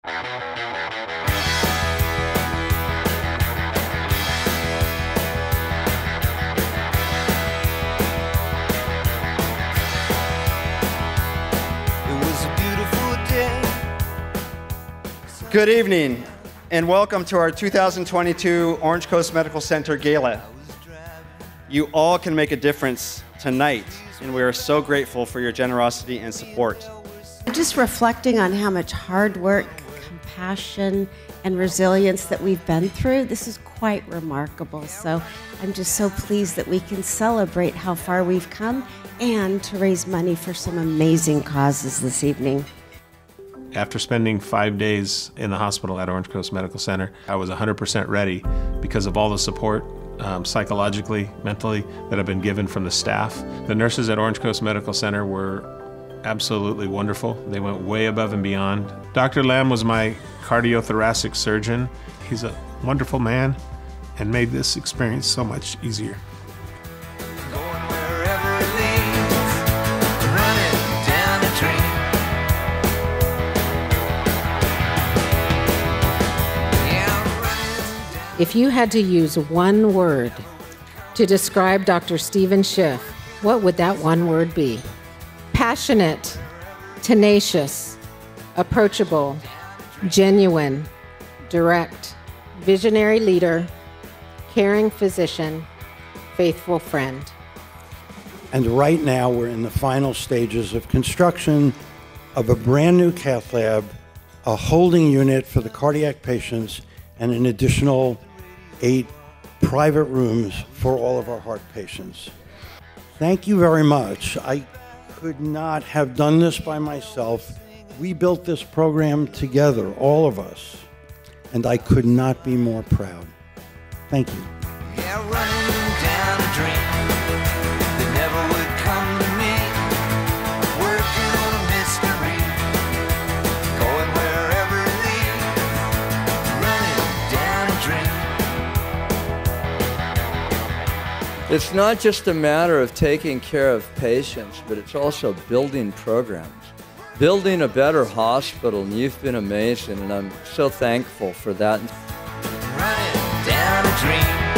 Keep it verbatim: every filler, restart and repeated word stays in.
Good evening, and welcome to our two thousand twenty-two Orange Coast Medical Center Gala. You all can make a difference tonight, and we are so grateful for your generosity and support. Just reflecting on how much hard work, compassion, and resilience that we've been through, this is quite remarkable. So I'm just so pleased that we can celebrate how far we've come and to raise money for some amazing causes this evening. After spending five days in the hospital at Orange Coast Medical Center, I was one hundred percent ready because of all the support, um, psychologically, mentally, that have been given from the staff. The nurses at Orange Coast Medical Center were absolutely wonderful. They went way above and beyond. Doctor Lamb was my cardiothoracic surgeon. He's a wonderful man and made this experience so much easier. If you had to use one word to describe Doctor Stephen Schiff, what would that one word be? Passionate, tenacious, approachable, genuine, direct, visionary leader, caring physician, faithful friend. And right now we're in the final stages of construction of a brand new cath lab, a holding unit for the cardiac patients, and an additional eight private rooms for all of our heart patients. Thank you very much. I could not have done this by myself. We built this program together, all of us, and I could not be more proud. Thank you. Yeah, running down a dream that never would come to me, working on a mystery, going wherever it leads, running down a dream. It's not just a matter of taking care of patients, but it's also building programs, building a better hospital, and you've been amazing, and I'm so thankful for that. Running down a dream.